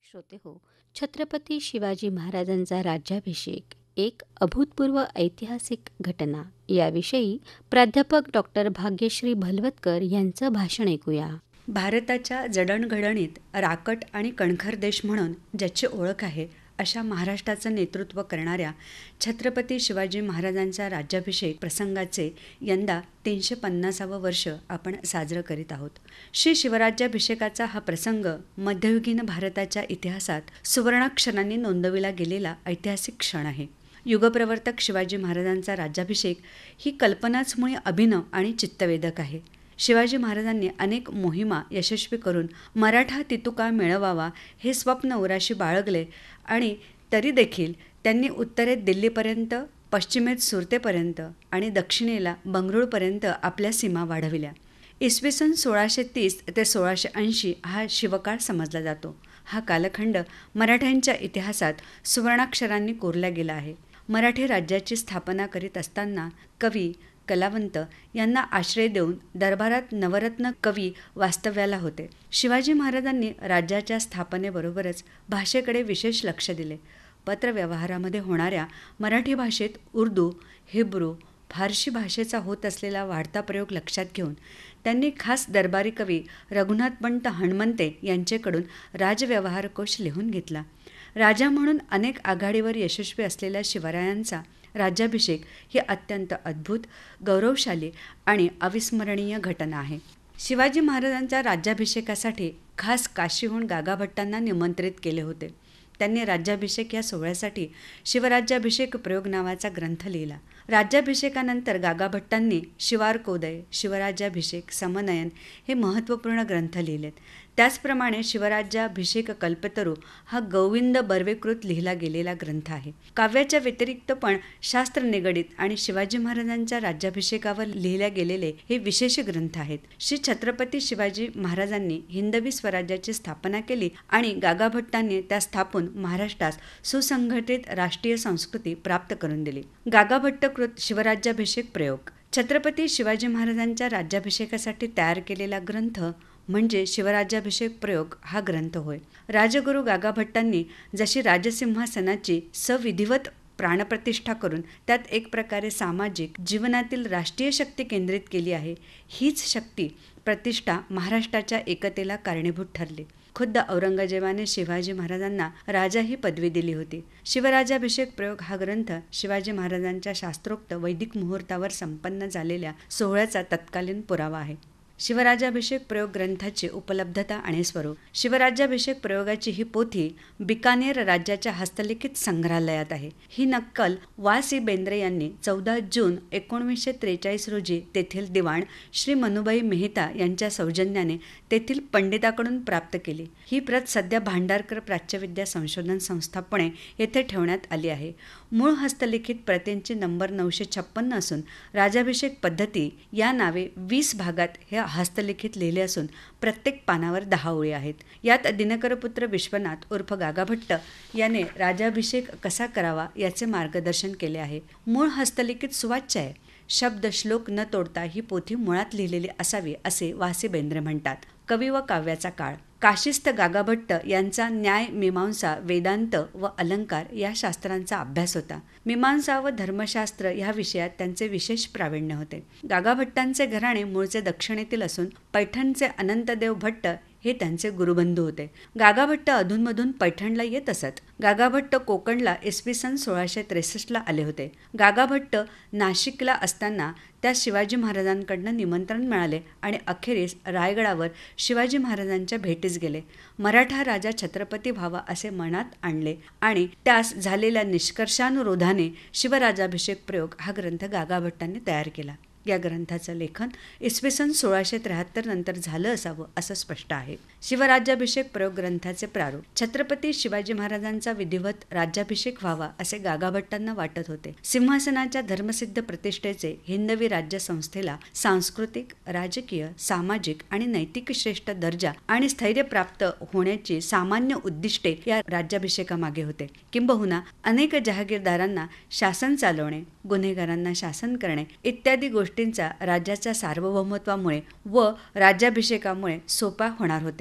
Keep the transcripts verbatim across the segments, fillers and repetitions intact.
श्रोते हो, छत्रपती शिवाजी महाराजांचा राज्याभिषेक एक अभूतपूर्व ऐतिहासिक घटना याविषयी प्राध्यापक डॉक्टर भाग्यश्री भलवतकर यांचं भाषण ऐकूया. भारताच्या जडणघडणीत राकट आणि कणखर देश म्हणून ज्याची ओळख आहे अशा महाराष्ट्राचं नेतृत्व करणाऱ्या छत्रपती शिवाजी महाराजांचा राज्याभिषेक प्रसंगाचे यंदा तीनशे पन्नासावं वर्ष आपण साजरं करीत आहोत. श्री शिवराज्याभिषेकाचा हा प्रसंग मध्ययुगीन भारताच्या इतिहासात सुवर्णाक्षरांनी नोंदविला गेलेला ऐतिहासिक क्षण आहे. युगप्रवर्तक शिवाजी महाराजांचा राज्याभिषेक ही कल्पनाच मुळे अभिनव आणि चित्तवेधक आहे. शिवाजी महाराजांनी अनेक मोहिमा यशस्वी करून मराठा तितुका मिळवावा हे स्वप्न उराशी बाळगले आणि तरी देखील त्यांनी उत्तरेत दिल्लीपर्यंत, पश्चिमेत सुरतेपर्यंत आणि दक्षिणेला बंगळूरपर्यंत आपल्या सीमा वाढविल्या. इसवी सन सोळाशे तीस ते सोळाशे ऐंशी हा शिवकाळ समजला जातो. हा कालखंड मराठ्यांच्या इतिहासात सुवर्णाक्षरांनी कोरला गेला आहे. मराठी राज्याची स्थापना करीत असताना कवी, कलावंत यांना आश्रय देऊन दरबारात नवरत्न कवी वास्तव्याला होते. शिवाजी महाराजांनी राज्याच्या स्थापनेबरोबरच भाषेकडे विशेष लक्ष दिले. पत्रव्यवहारामध्ये होणाऱ्या मराठी भाषेत उर्दू, हिब्रू, फारशी भाषेचा होत असलेला वाढता प्रयोग लक्षात घेऊन त्यांनी खास दरबारी कवी रघुनाथपंत हणमंते यांचेकडून राजव्यवहार कोश लिहून घेतला. राजा म्हणून अनेक आघाडीवर यशस्वी असलेल्या शिवरायांचा राज्याभिषेक ही अत्यंत अद्भुत, गौरवशाली आणि अविस्मरणीय घटना आहे. शिवाजी महाराजांच्या राज्याभिषेकासाठी खास काशीहून गागाभट्टांना निमंत्रित केले होते. त्यांनी राज्याभिषेक या सोहळ्यासाठी शिवराज्याभिषेक प्रयोग नावाचा ग्रंथ लिहिला. राज्याभिषेकानंतर गागाभट्टांनी शिवारकोदय, शिवराज्याभिषेक, समनयन हे महत्त्वपूर्ण ग्रंथ लिहिलेत. त्याचप्रमाणे शिवराज्याभिषेक कल्पतरू हा गोविंद बर्वेकृत लिहिला गेलेला ग्रंथ आहे. काव्याच्या व्यतिरिक्त पण शास्त्र निगडित आणि शिवाजी महाराजांच्या राज्याभिषेकावर लिहिल्या गेलेले हे विशेष ग्रंथ आहेत. श्री छत्रपती शिवाजी महाराजांनी हिंदवी स्वराज्याची स्थापना केली आणि गागाभट्टांनी त्या स्थापून महाराष्ट्रास सुसंघटित राष्ट्रीय संस्कृती प्राप्त करून दिली. गागाभट्टकृत शिवराज्याभिषेक प्रयोग छत्रपती शिवाजी महाराजांच्या राज्याभिषेकासाठी तयार केलेला ग्रंथ म्हणजे शिवराज्याभिषेक प्रयोग हा ग्रंथ होय. राजगुरू गागाभट्टांनी जशी राजसिंहासनाची सविधिवत प्राणप्रतिष्ठा करून त्यात एक प्रकारे सामाजिक जीवनातील राष्ट्रीय शक्ती केंद्रित केली आहे, हीच शक्ती प्रतिष्ठा महाराष्ट्राच्या एकतेला कारणीभूत ठरली. खुद्द औरंगजेबाने शिवाजी महाराजांना राजा ही पदवी दिली होती. शिवराज्याभिषेक प्रयोग हा ग्रंथ शिवाजी महाराजांच्या शास्त्रोक्त वैदिक मुहूर्तावर संपन्न झालेल्या सोहळ्याचा तत्कालीन पुरावा आहे. शिवराज्याभिषेक प्रयोग ग्रंथाची उपलब्धता आणि स्वरूप. शिवराज्याभिषेक प्रयोगाची ही पोथी बिकानेर राज्याच्या हस्तलिखित संग्रहालयात आहे. ही नक्कल वा सी बेंद्रे यांनी चौदा जून एकोणीसशे त्रेचाळीस रोजी तेथील दिवाण श्री मनुबाई मेहता यांच्या सौजन्याने तेथील पंडिताकडून प्राप्त केली. ही प्रत सध्या भांडारकर प्राच्यविद्या संशोधन संस्था पुणे येथे ठेवण्यात आली आहे. मूळ हस्तलिखित प्रतींची नंबर नऊशे छप्पन्न असून राजाभिषेक पद्धती या नावे वीस भागात हे हस्तलिखित लिहिले असून प्रत्येक पानावर दहा ओळी आहेत. यात दिनकरपुत्र विश्वनाथ उर्फ गागाभट्ट याने राजाभिषेक कसा करावा याचे मार्गदर्शन केले आहे. मूळ हस्तलिखित सुवाच्य आहे. शब्द श्लोक न तोडता ही पोथी मुळात लिहिलेली असावी असे वा सी बेंद्रे म्हणतात. कवी व काव्याचा काळ. काशीस्थ गागाभट्ट यांचा न्याय, मीमांसा, वेदांत व अलंकार या शास्त्रांचा अभ्यास होता. मीमांसा व धर्मशास्त्र ह्या विषयात त्यांचे विशेष प्रावीण्य होते. गागाभट्टांचे घराणे मूळचे दक्षिणेतील असून पैठणचे अनंतदेव भट्ट हे त्यांचे गुरुबंधू होते. गागाभट्ट अधूनमधून पैठणला येत असत. गागाभट्ट कोकणला इसवी सन सोळाशे त्रेसष्टला आले होते. गागाभट्ट नाशिकला असताना त्या शिवाजी महाराजांकडनं निमंत्रण मिळाले आणि अखेरीस रायगडावर शिवाजी महाराजांच्या भेटीस गेले. मराठा राजा छत्रपती व्हावा असे मनात आणले आणि त्यास झालेल्या निष्कर्षानुरोधाने शिवराज्याभिषेक प्रयोग हा ग्रंथ गागाभट्टांनी तयार केला. या ग्रंथाचं लेखन इसवी सन सोळाशे त्र्याहत्तर नंतर झालं असावं असं स्पष्ट आहे. शिवराज्याभिषेक प्रयोग ग्रंथाचे प्रारूप. छत्रपती शिवाजी महाराजांचा विधिवत राज्याभिषेक व्हावा असे गागाभट्टांना वाटत होते. सिंहासनाच्या धर्मसिद्ध प्रतिष्ठेचे हिंदवी राज्य संस्थेला सांस्कृतिक, राजकीय, सामाजिक आणि नैतिक श्रेष्ठ दर्जा आणि स्थैर्य प्राप्त होण्याची सामान्य उद्दिष्टे या राज्याभिषेकामागे होते. किंबहुना अनेक जहागीरदारांना शासन चालवणे, गुन्हेगारांना शासन करणे इत्यादी गोष्टींचा राज्याच्या सार्वभौमत्वामुळे व राज्याभिषेकामुळे सोपा होणार होत्या.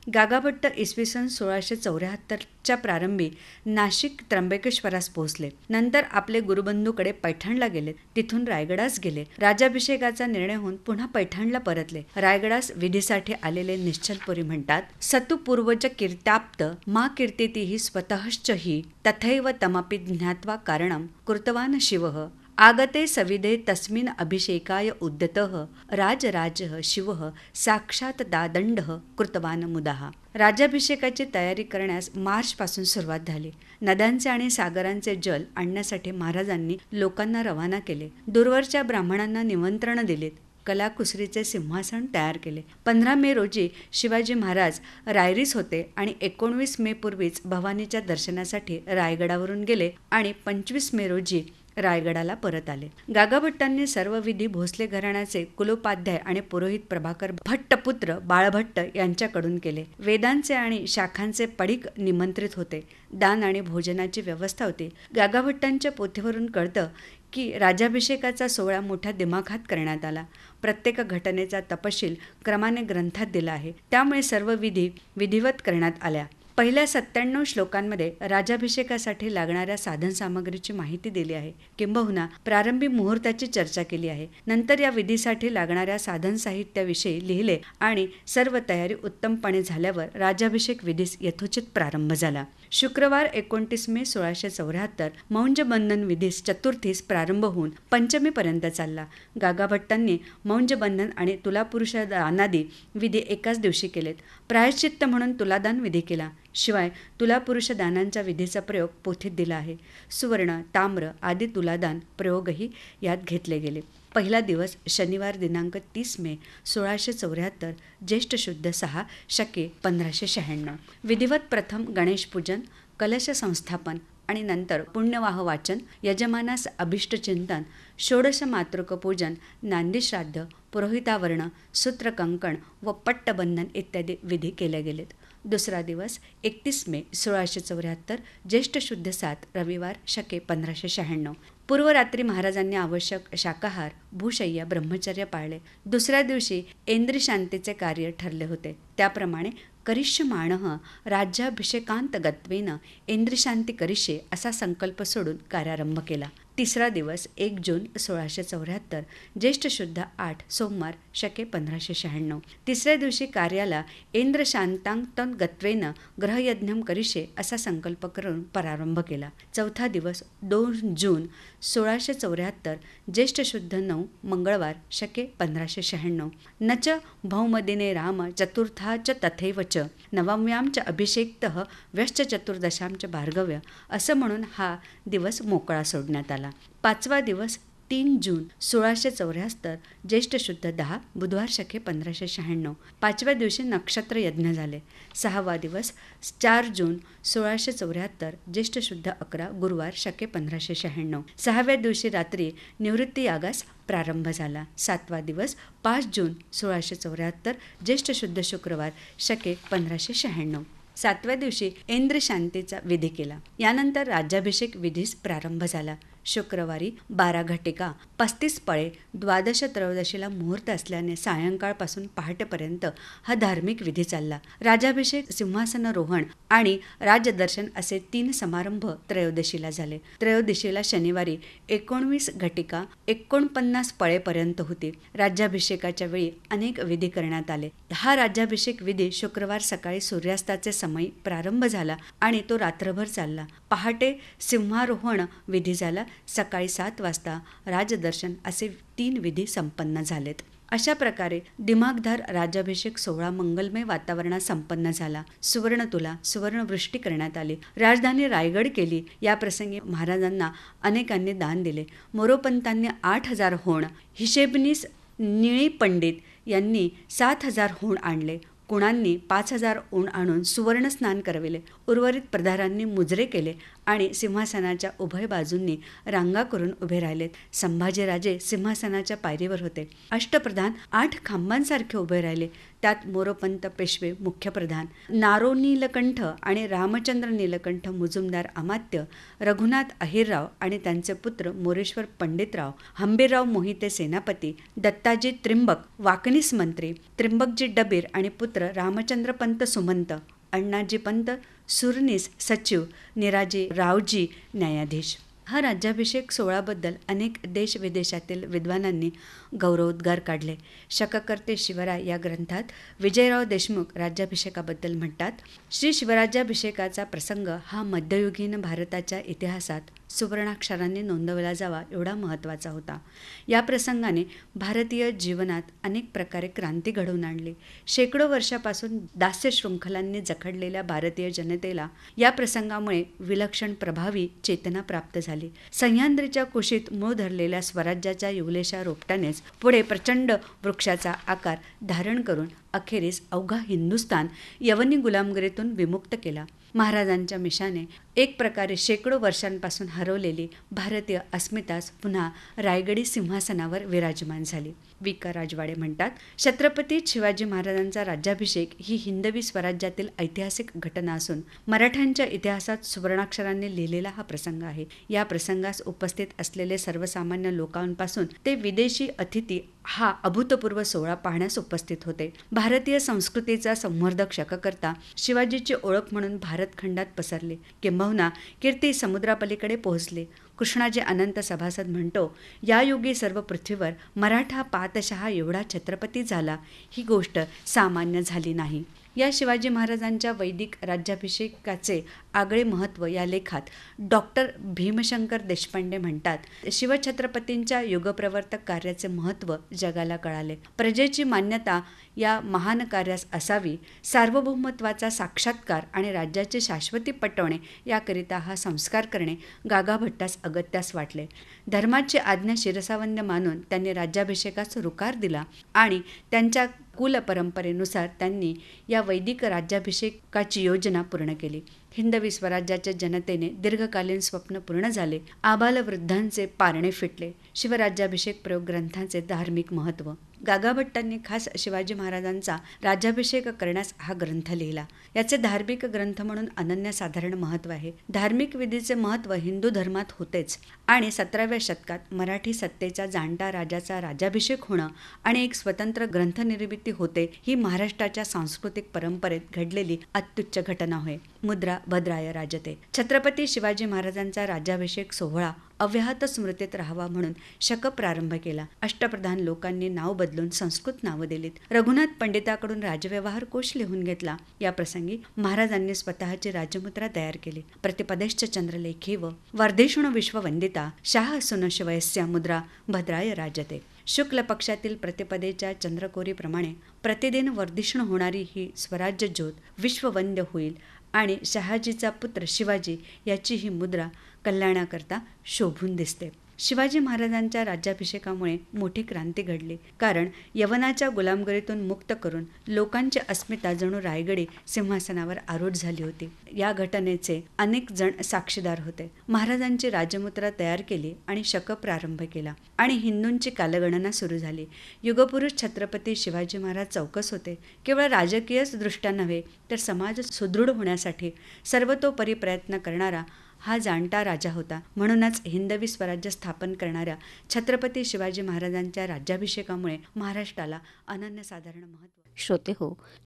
गागाभट्ट इसवी सन सोळाशे चौऱ्याहत्तरच्या प्रारंभी नाशिक त्र्यंबकेश्वरास पोहोचले. नंतर आपले गुरुबंधूकडे पैठणला गेले. तिथून रायगडास गेले. राज्याभिषेकाचा निर्णय होऊन पुन्हा पैठणला परतले. रायगडास विधीसाठी आलेले निश्चलपुरी म्हणतात, सतु पूर्वज कीर्त्याप्त मा कीर्तितिहि स्वतःश्च हि तथैव तमपि ज्ञात्वा कारणं कृतवान शिवः आगते सविधे तस्मिन् अभिषेकाय उद्यतः राजराजः शिवः साक्षात दादंडः कृतवान मुदाः. राज्याभिषेकाची तयारी करण्यास मार्चपासून सुरुवात झाली. नद्यांचे आणि सागरांचे जल आणण्यासाठी महाराजांनी लोकांना रवाना केले. दूरवरच्या ब्राह्मणांना निमंत्रण दिलेत. कलाकुसरीचे सिंहासन तयार केले. पंधरा मे रोजी शिवाजी महाराज रायरीस होते आणि एकोणवीस मे पूर्वीच भवानीच्या दर्शनासाठी रायगडावरून गेले आणि पंचवीस मे रोजी रायगडाला परत आले. गागाभट्टांनी सर्व विधी भोसले घराण्याचे कुलोपाध्याय आणि पुरोहित प्रभाकर भट्टपुत्र बाळभट्ट यांच्याकडून केले. वेदांचे आणि शाखांचे पडिक निमंत्रित होते. दान आणि भोजनाची व्यवस्था होती. गागाभट्टांच्या पोथीवरून कळतं की राज्याभिषेकाचा सोहळा मोठ्या दिमाखात करण्यात आला. प्रत्येक घटनेचा तपशील क्रमाने ग्रंथात दिला आहे. त्यामुळे सर्व विधी विधिवत करण्यात आल्या. पहिल्या सत्त्याण्णव श्लोकांमध्ये राज्याभिषेकासाठी लागणाऱ्या साधनसामग्रीची माहिती दिली आहे. किंबहुना प्रारंभी मुहूर्ताची चर्चा केली आहे. नंतर या विधीसाठी लागणाऱ्या साधन साहित्याविषयी लिहिले आणि सर्व तयारी उत्तमपणे झाल्यावर राज्याभिषेक विधीस यथोचित प्रारंभ झाला. शुक्रवार एकोणतीस मे सोळाशे चौऱ्याहत्तर मौंजबंधन विधीस चतुर्थीस प्रारंभ होऊन पंचमीपर्यंत चालला. गागाभट्टांनी मौंजबंधन आणि तुलापुरुषदानादी विधी एकाच दिवशी केलेत. प्रायश्चित्त म्हणून तुलादान विधी केला. शिवाय तुलापुरुष दानांच्या विधीचा प्रयोग पोथीत दिला आहे. सुवर्ण, ताम्र आदी तुलादान प्रयोगही यात घेतले गेले. पहिला दिवस शनिवार दिनांक तीस मे सोळाशे चौऱ्याहत्तर ज्येष्ठ शुद्ध सहा शके पंधराशे शहाण्णव. विधिवत प्रथम गणेशपूजन, कलश संस्थापन आणि नंतर पुण्यवाह वाचन, यजमानास अभिष्टचिंतन, षोडश मातृक पूजन, नांदी श्राद्ध, पुरोहितावरण, सूत्रकंकण व पट्टबंधन इत्यादी विधी केले गेलेत. दुसरा दिवस एकतीस मे सोळाशे चौऱ्याहत्तर ज्येष्ठ शुद्ध सात रविवार शके पंधराशे शहाण्णव. पूर्वरात्री महाराजांनी आवश्यक शाकाहार, भूशय्या, ब्रह्मचर्य पाळले. दुसऱ्या दिवशी इंद्रशांतीचे कार्य ठरले होते. त्याप्रमाणे करिष्यमाणः राज्याभिषेकांतगत्वेन इंद्रशांती करिष्ये असा संकल्प सोडून कार्यारंभ केला. तिसरा दिवस एक जून सोळाशे चौऱ्याहत्तर ज्येष्ठ शुद्ध आठ सोमवार शके पंधराशे शहाण्णव. तिसऱ्या दिवशी कार्याला इंद्रशांतांतगत्वेन ग्रहयज्ञम करिष्ये असा संकल्प करून प्रारंभ केला. चौथा दिवस दोन जून सोळाशे चौऱ्याहत्तर ज्येष्ठ शुद्ध नऊ मंगळवार शके पंधराशे शहाण्णव. नच भौमदिने राम चतुर्था च तथैव च नवम्यां च अभिषेक्तः व्यश्च चतुर्दशां च भार्गव्य असं म्हणून हा दिवस मोकळा सोडण्यात आला. पाचवा दिवस तीन जून सोळाशे चौऱ्याहत्तर ज्येष्ठ शुद्ध दहा बुधवार शके पंधराशे शहाण्णव. पाचव्या दिवशी नक्षत्र यज्ञ झाले. सहावा दिवस चार जून सोळाशे चौऱ्याहत्तर ज्येष्ठ शुद्ध अकरा गुरुवार शके पंधराशे शहाण्णव. सहाव्या दिवशी रात्री निवृत्ती यागास प्रारंभ झाला. सातवा दिवस पाच जून सोळाशे चौऱ्याहत्तर ज्येष्ठ शुद्ध शुक्रवार शके पंधराशे शहाण्णव. सातव्या दिवशी इंद्रशांतीचा विधी केला. यानंतर राज्याभिषेक विधीस प्रारंभ झाला. शुक्रवारी बारा घटिका पस्तीस पळे द्वादश त्रयोदशीला मुहूर्त असल्याने सायंकाळपासून पहाटेपर्यंत हा धार्मिक विधी चालला. राज्याभिषेक, सिंहासनारोहण आणि राजदर्शन असे तीन समारंभ त्रयोदशीला झाले. त्रयोदशीला शनिवारी एकोणवीस घटिका एकोणपन्नास पळेपर्यंत होती. राज्याभिषेकाच्या वेळी अनेक विधी करण्यात आले. हा राज्याभिषेक विधी शुक्रवार सकाळी सूर्यास्ताचे समयी प्रारंभ झाला आणि तो रात्रभर चालला. पहाटे सिंहारोहण विधी झाला. सकाळी सात वाजता राजदर्शन असे तीन विधी संपन्न झालेत. अशा प्रकारे दिमागदार राज्याभिषेक सोहळा मंगलमय वातावरणात संपन्न झाला. सुवर्णतुला सुवर्णवृष्टी करण्यात आली. राजधानी रायगड केली. या प्रसंगी महाराजांना अनेकांनी दान दिले. मोरोपंतांनी आठ हजार होण, हिशेबनीस निळी पंडित यांनी सात हजार होण आणले. कुणांनी पाच हजार ऊन आणून सुवर्ण स्नान करविले. उर्वरित प्रधारांनी मुजरे केले आणि सिंहासनाच्या उभय बाजूंनी रांगा करून उभे राहिलेत. संभाजीराजे सिंहासनाच्या पायरीवर होते. अष्टप्रधान आठ खांबांसारखे उभे राहिले. त्यात मोरोपंत पेशवे मुख्यप्रधान, नारो नीलकंठ आणि रामचंद्र नीलकंठ मुजुमदार अमात्य, रघुनाथ अहिरराव आणि त्यांचे पुत्र मोरेश्वर पंडितराव, हंबीरराव मोहिते सेनापती, दत्ताजी त्रिंबक वाकणीस मंत्री, त्रिंबकजी डबीर आणि पुत्र रामचंद्र पंत सुमंत, अण्णाजी पंत सुरनीस सचिव, निराजी रावजी न्यायाधीश. हा राज्याभिषेक सोहळ्याबद्दल अनेक देशविदेशातील विद्वानांनी गौरवोद्गार काढले. शककर्ते शिवराय या ग्रंथात विजयराव देशमुख राज्याभिषेकाबद्दल म्हणतात, श्री शिवराज्याभिषेकाचा प्रसंग हा मध्ययुगीन भारताच्या इतिहासात सुवर्णाक्षरांनी नोंदवला जावा एवढा महत्त्वाचा होता. या प्रसंगाने भारतीय जीवनात अनेक प्रकारे क्रांती घडवून आणली. शेकडो वर्षापासून दास्य शृंखलांनी जखडलेल्या भारतीय जनतेला या प्रसंगामुळे विलक्षण प्रभावी चेतना प्राप्त झाली. सह्याद्रीच्या कुशीत मूळ धरलेल्या स्वराज्याच्या युवलेशा रोपट्यानेच पुढे प्रचंड वृक्षाचा आकार धारण करून अखेरीस अवघा हिंदुस्थान यवनी गुलामगिरीतून विमुक्त केला. महाराजांच्या मिशाने एक प्रकारे शेकडो वर्षांपासून हरवलेली भारतीय अस्मिताच पुन्हा रायगडी सिंहासनावर विराजमान झाली. वि क राजवाडे म्हणतात, छत्रपती शिवाजी महाराजांचा राज्याभिषेक ही हिंदवी स्वराज्यातील ऐतिहासिक घटना असून मराठ्यांच्या इतिहासात सुवर्णाक्षरांनी लिहिलेला हा प्रसंग आहे. या प्रसंगास उपस्थित असलेले सर्वसामान्य लोकांपासून ते विदेशी अतिथी हा अभूतपूर्व सोहळा पाहण्यास उपस्थित होते. भारतीय संस्कृतीचा संवर्धक शककर्ता शिवाजीची ओळख म्हणून भारतखंडात पसरले, किंबहुना कीर्ती समुद्रापलीकडे पोहोचले. कृष्णाजी अनंत सभासद म्हणतो, या युगी सर्व पृथ्वीवर मराठा पातशहा एवढा छत्रपती झाला ही गोष्ट सामान्य झाली नाही. या शिवाजी महाराजांच्या वैदिक राज्याभिषेकाचे आगळे महत्त्व या लेखात डॉक्टर भीमशंकर देशपांडे म्हणतात, शिवछत्रपतींच्या युगप्रवर्तक कार्याचे महत्त्व जगाला कळाले. प्रजेची मान्यता या महान कार्यास असावी, सार्वभौमत्वाचा साक्षात्कार आणि राज्याची शाश्वती पटवणे याकरिता हा संस्कार करणे गागाभट्टास अगत्यास वाटले. धर्माची आज्ञा शिरसावंद्य मानून त्यांनी राज्याभिषेकास रुकार दिला आणि त्यांच्या कुलपरंपरेनुसार त्यांनी या वैदिक राज्याभिषेकाची योजना पूर्ण केली. हिंदवी स्वराज्याच्या जनतेने दीर्घकालीन स्वप्न पूर्ण झाले. आबालवृद्धांचे पारणे फिटले. शिवराज्याभिषेक प्रयोग ग्रंथांचे धार्मिक महत्त्व. गागाभट्टांनी खास शिवाजी महाराजांचा राज्याभिषेक करण्यास हा ग्रंथ लिहिला. याचे धार्मिक ग्रंथ म्हणून अनन्यसाधारण महत्त्व आहे. धार्मिक विधीचे महत्त्व हिंदू धर्मात होतेच आणि सतराव्या शतकात मराठी सत्तेच्या जाणत्या राजाचा राज्याभिषेक होणं आणि एक स्वतंत्र ग्रंथनिर्मिती होते ही महाराष्ट्राच्या सांस्कृतिक परंपरेत घडलेली अत्युच्च घटना होय. मुद्रा भद्राय राजते. छत्रपती शिवाजी महाराजांचा राज्याभिषेक सोहळा अव्याहत स्मृतीत राहावा म्हणून शक प्रारंभ केला. अष्टप्रधान लोकांनी नाव बदलून संस्कृत नावं दिलीत. रघुनाथ पंडिताकडून राजव्यवहार कोश लिहून घेतला. या प्रसंगी महाराजांनी स्वतःची राजमुद्रा तयार केली. प्रतिपदेश्च चंद्रलेखीव वर्धेषुण विश्ववंदिता शाह सुन शिवयस्या मुद्रा भद्राय राजते. शुक्ल पक्षातील प्रतिपदेच्या चंद्रकोरीप्रमाणे प्रतिदिन वर्धिष्णू होणारी ही स्वराज्य ज्योत विश्ववंद्य होईल आणि शहाजीचा पुत्र शिवाजी याची ही मुद्रा कल्याणाकरता शोभून दिसते. शिवाजी महाराजांच्या राज्याभिषेकामुळे मोठी क्रांती घडली, कारण यवनाच्या गुलामगिरीतून मुक्त करून लोकांची अस्मिता जणू रायगडी सिंहासनावर आरूढ झाली होती. या घटनेचे अनेक जण साक्षीदार होते. महाराजांची राजमुद्रा तयार केली आणि शक प्रारंभ केला आणि हिंदूंची कालगणना सुरू झाली. युगपुरुष छत्रपती शिवाजी महाराज चौकस होते. केवळ राजकीयच दृष्ट्या नव्हे तर समाज सुदृढ होण्यासाठी सर्वतोपरी प्रयत्न करणारा हा जाणता राजा होता. म्हणूनच हिंदवी स्वराज्य स्थापन करणाऱ्या छत्रपती शिवाजी महाराजांच्या राज्याभिषेकामुळे महाराष्ट्राला अनन्यसाधारण महत्त्व. श्रोते हो,